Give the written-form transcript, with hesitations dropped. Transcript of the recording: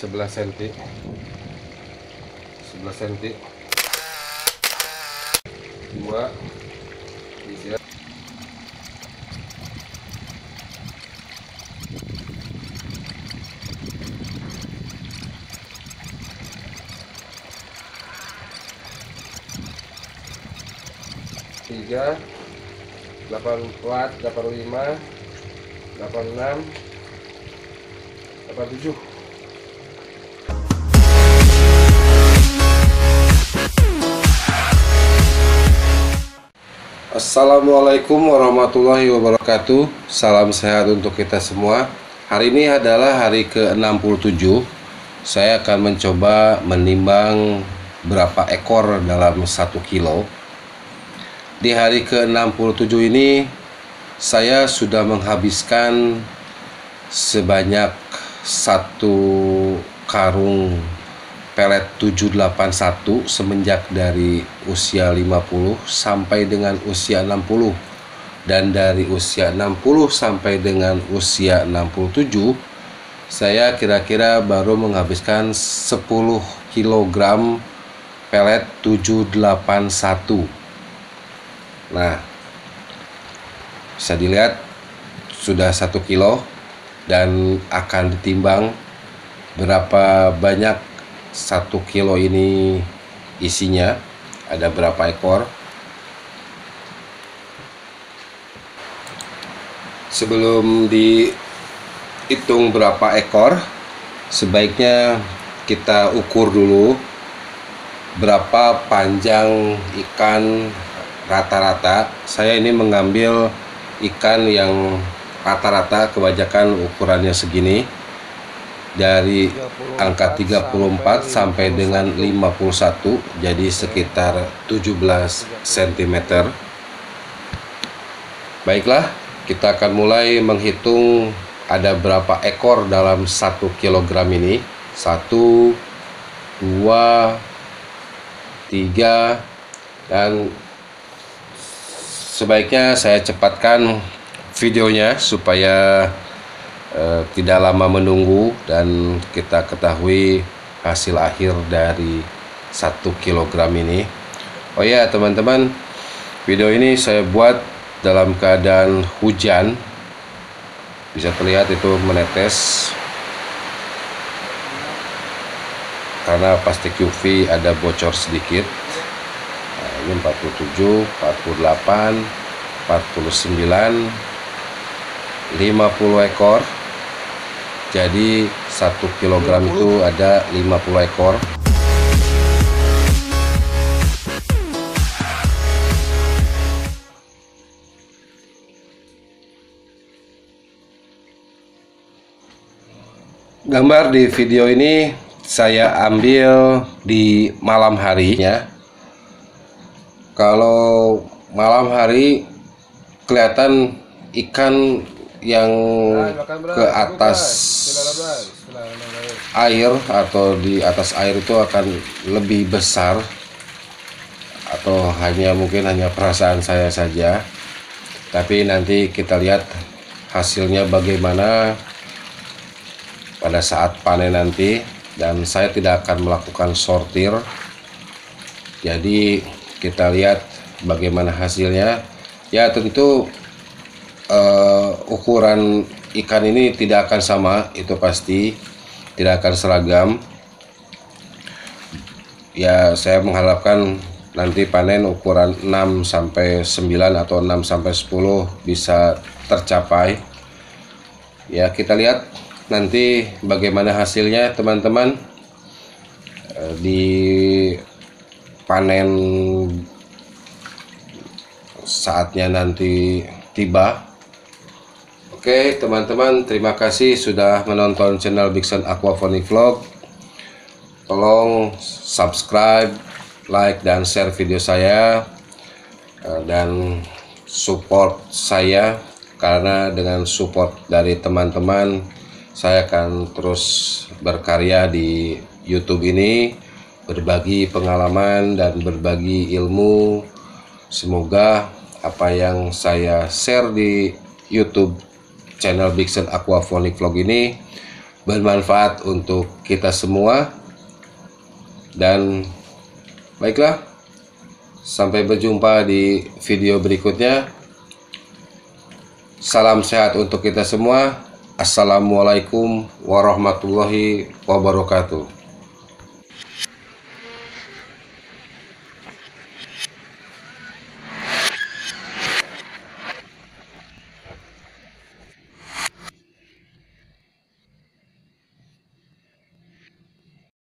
11 cm 11 cm 2 3 3 84 85 86 87. Assalamualaikum warahmatullahi wabarakatuh. Salam sehat untuk kita semua. Hari ini adalah hari ke-67. Saya akan mencoba menimbang berapa ekor dalam 1 kilo. Di hari ke-67 ini saya sudah menghabiskan sebanyak 1 karung pelet 781 semenjak dari usia 50 sampai dengan usia 60, dan dari usia 60 sampai dengan usia 67 saya kira-kira baru menghabiskan 10 kg pelet 781. Nah, bisa dilihat sudah 1 kilo dan akan ditimbang berapa banyak 1 kilo ini isinya, ada berapa ekor. Sebelum dihitung berapa ekor, sebaiknya kita ukur dulu berapa panjang ikan rata-rata. Saya ini mengambil ikan yang rata-rata, kebanyakan ukurannya segini, dari angka 34 sampai dengan 51, jadi sekitar 17 cm. Baiklah, kita akan mulai menghitung ada berapa ekor dalam 1 kilogram ini. 1 2 3, dan sebaiknya saya cepatkan videonya supaya tidak lama menunggu dan kita ketahui hasil akhir dari 1 kilogram ini. Oh ya teman-teman, video ini saya buat dalam keadaan hujan, bisa terlihat itu menetes karena plastik UV ada bocor sedikit. Nah, ini 47, 48, 49, 50 ekor. Jadi 1 kilogram itu ada 50 ekor. Gambar di video ini saya ambil di malam harinya. Kalau malam hari kelihatan ikan yang ke atas air atau di atas air itu akan lebih besar, atau mungkin hanya perasaan saya saja, tapi nanti kita lihat hasilnya bagaimana pada saat panen nanti. Dan saya tidak akan melakukan sortir, jadi kita lihat bagaimana hasilnya. Ya tentu ukuran ikan ini tidak akan sama, itu pasti tidak akan seragam. Ya saya mengharapkan nanti panen ukuran 6 sampai 9 atau 6 sampai 10 bisa tercapai. Ya kita lihat nanti bagaimana hasilnya teman-teman di panen saatnya nanti tiba. Oke teman-teman, terima kasih sudah menonton channel Bigson Aquaponic Vlog. Tolong subscribe, like, dan share video saya, dan support saya, karena dengan support dari teman-teman saya akan terus berkarya di YouTube ini, berbagi pengalaman dan berbagi ilmu. Semoga apa yang saya share di YouTube channel Bigson Aquaponic Vlog ini bermanfaat untuk kita semua. Dan baiklah, sampai berjumpa di video berikutnya. Salam sehat untuk kita semua. Assalamualaikum warahmatullahi wabarakatuh.